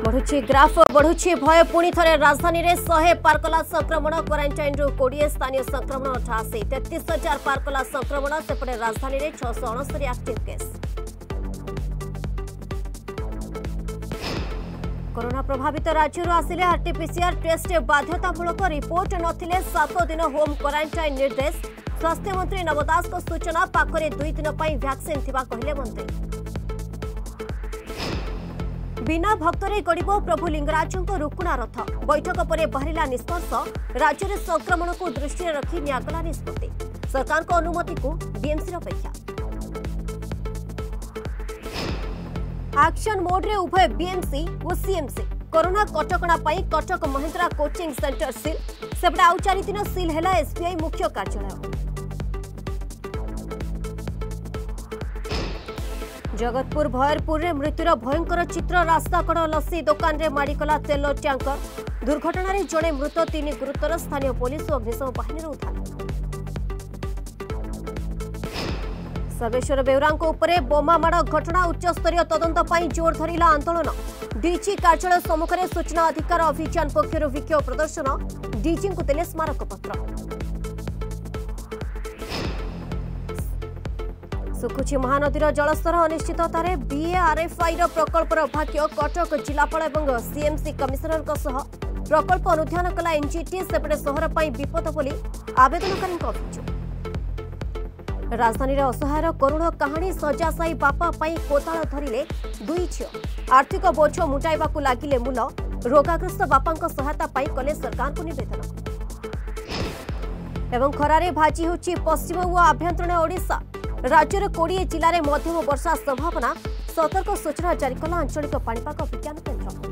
बढ़ुची graph बढ़ुची भय पुणी थे राजधानी में 100 पारकला संक्रमण क्वारंटाइन रु 20 स्थानीय संक्रमण 88 33,000 पारकला संक्रमण सेपटे राजधानी में 669 एक्टिव केस। कोरोना प्रभावित राज्य आसिले आरटीपीसीआर टेस्ट बाध्यतामूलक रिपोर्ट नथिले 7 दिन होम क्वारंटाइन निर्देश। स्वास्थ्य मंत्री नव दास को सूचना पाखरे 2 दिन वैक्सीन थिबा कहले मंत्री। बिना भक्तरे गड़िबो प्रभु लिंगराजों रुकुणा रथ बैठक पर बाहरिला निष्कर्ष। राज्य में संक्रमण को दृष्टि रखी नियागला निष्पत्ति। सरकार को अनुमति को बीएमसी अपेक्षा। एक्शन मोड रे उभय बीएमसी और सीएमसी। कोरोना कटकणा पाई Cuttack Mahindra coaching centre seal सेपटे आउ 4 दिन सील हैला एसबीआई मुख्य कार्यालय। जगतपुर भयरपुर में मृत्युर भयंकर चित्र। रास्ता कड़ लस्सी दुकान रे माड़ीगला तेल ट्यांकर। दुर्घटना रे जड़े मृत 3 गुरुतर। स्थानीय पुलिस और अग्निशम बाहिनी उद्धार। सर्वेश्वर बेउरा बोमा माड़ घटना उच्चस्तरीय तदंत पाई जोर धरिला आंदोलन। डीजी कार्यालय सम्मुख में सूचना अधिकार अभियान पक्षर विक्षोभ प्रदर्शन। डीजी को देले स्मारक पत्र। सुखुची महानदीर जलस्तर अनिश्चिततार। बीएआरएफआई प्रकल्पर भाग्य कटक जिलापाल और सीएमसी कमिशनर प्रकल्प अनुध्यान कला एनजीटी सेपटे सहर पर विपद बोली आवेदनकारी अभियोग। राजधानी असहायर करुण कहानी। सजासाई बापा कोताल धरिले 2 झील। आर्थिक बोझ मुटाइबा लगिले मूल। रोगाग्रस्त बापा सहायता कले सरकार को निवेदन। एवं खरारे भाजी होची पश्चिम और आभ्यंतरीण ओडिशा। राज्य में 20 जिले में मध्यम वर्षा संभावना। सतर्क सूचना जारी कला आंचलिक पाणीपाग विज्ञान केन्द्र।